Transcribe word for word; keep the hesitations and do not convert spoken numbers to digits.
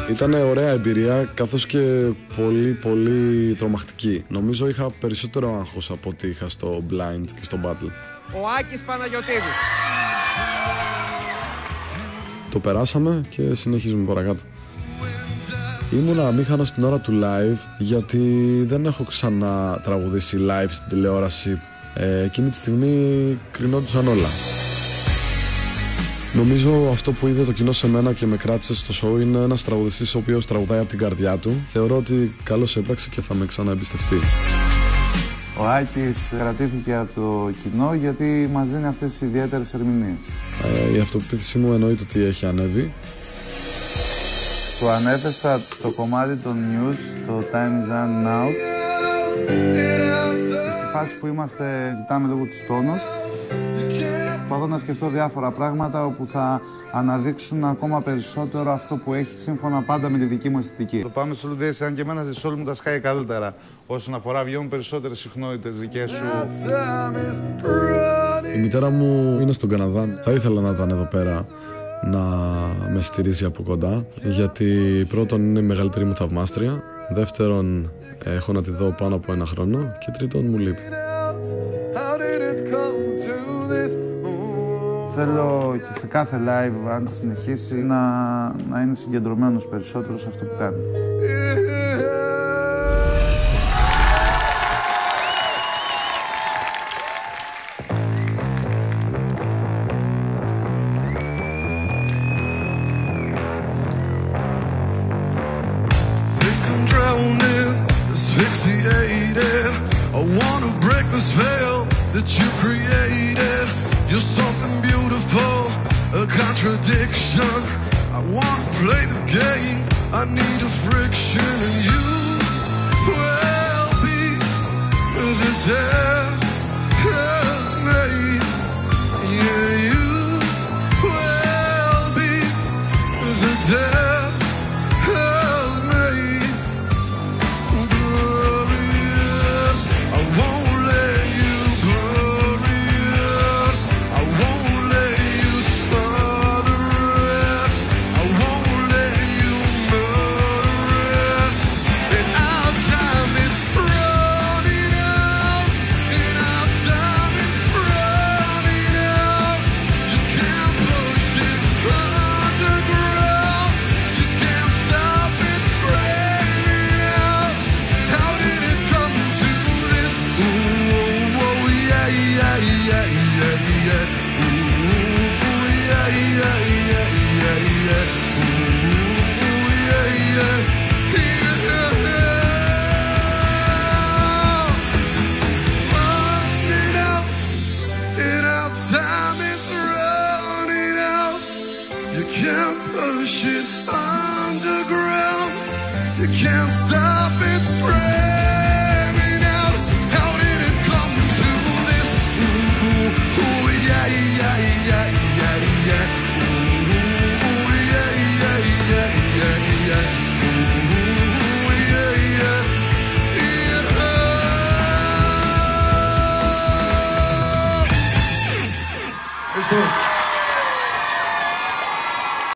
Ήτανε ωραία εμπειρία, καθώς και πολύ πολύ τρομακτική. Νομίζω είχα περισσότερο άγχος από ό,τι είχα στο Blind και στο Battle. Ο Άκης Παναγιωτίδης. Το περάσαμε και συνεχίζουμε παρακάτω. Ήμουνα αμήχανος στην ώρα του live, γιατί δεν έχω ξανά τραγουδήσει live στην τηλεόραση. Ε, εκείνη τη στιγμή κρινόντουσαν όλα. Νομίζω αυτό που είδε το κοινό σε μένα και με κράτησε στο show είναι ένας τραγουδιστής ο οποίος τραγουδάει από την καρδιά του. Θεωρώ ότι καλώς έπραξε και θα με ξαναεμπιστευτεί. Ο Άκης κρατήθηκε από το κοινό γιατί μας δίνει αυτές τις ιδιαίτερες ερμηνείες. Ε, η αυτοπεποίθησή μου εννοείται ότι έχει ανέβει. Του ανέθεσα το κομμάτι των news, το Time is Running Out. Στη φάση που είμαστε, κοιτάμε λίγο τους τόνους. Προσπαθώ να σκεφτώ διάφορα πράγματα όπου θα αναδείξουν ακόμα περισσότερο αυτό που έχει σύμφωνα πάντα με τη δική μου αισθητική. Το πάμε στο Λουντέις, αν και εμένα στη Σόλ μου τα σκάει καλύτερα. Όσον αφορά βγαίνουν περισσότερες συχνότητες δικές σου. Η μητέρα μου είναι στον Καναδά. Θα ήθελα να ήταν εδώ πέρα να με στηρίζει από κοντά, γιατί πρώτον είναι η μεγαλύτερη μου θαυμάστρια, δεύτερον έχω να τη δω πάνω από ένα χρόνο και τρίτον μου λείπει. Θέλω και σε κάθε live, αν συνεχίσει, να, να είναι συγκεντρωμένος περισσότερο σε αυτό που κάνει. Asphyxiated, I wanna break this veil that you created. You're something beautiful, a contradiction. I wanna play the game, I need a friction, and you will be the death of me. Yeah, you will be the death. Can't stop it, scream.